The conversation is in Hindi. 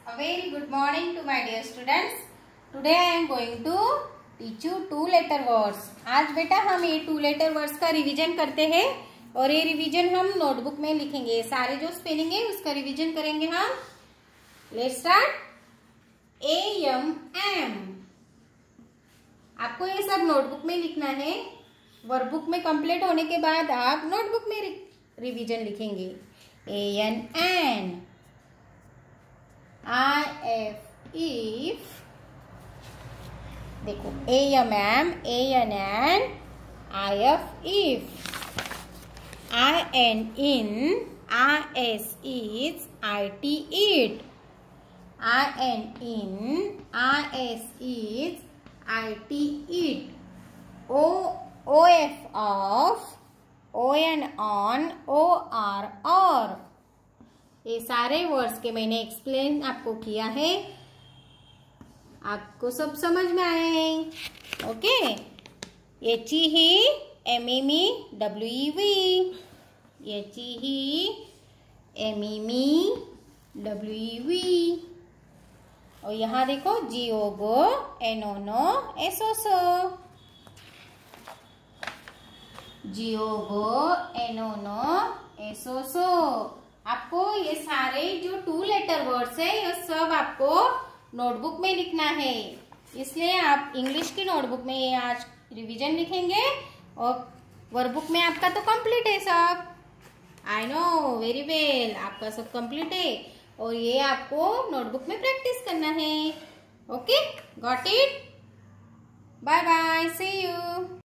A very good morning to my dear students. Today I am going to teach you two letter words. आज बेटा हम ये two letter words का रिवीजन करते हैं और ये रिवीजन हम नोटबुक में लिखेंगे. सारे जो स्पेलिंग है उसका रिवीजन करेंगे हम. Let's start. A-M-M. आपको ये सब नोटबुक में लिखना है. वर्कबुक में कंप्लीट होने के बाद आप नोटबुक में रिवीजन लिखेंगे. A-N-N. if देखो A-M-M, A-N-N, if I-N-in, I-S-is, I-T it, I-N-in, I-S-is, I-T it, O-F of, O-N on, O-R or. ये सारे वर्ड्स के मैंने एक्सप्लेन आपको किया है. आपको सब समझ में आए हैं. Okay. H he M E me W E we, H he M E me W E we. और यहाँ देखो जी O go N O no S O so, G O go N O no S O so. आपको ये सारे जो टू लेटर वर्ड्स है ये सब आपको नोटबुक में लिखना है. इसलिए आप इंग्लिश की नोटबुक में ये आज रिवीजन लिखेंगे और वर्कबुक में आपका तो कंप्लीट है सब. आई नो वेरी वेल, आपका सब कंप्लीट है और ये आपको नोटबुक में प्रैक्टिस करना है. Okay, got it. Bye bye, see you.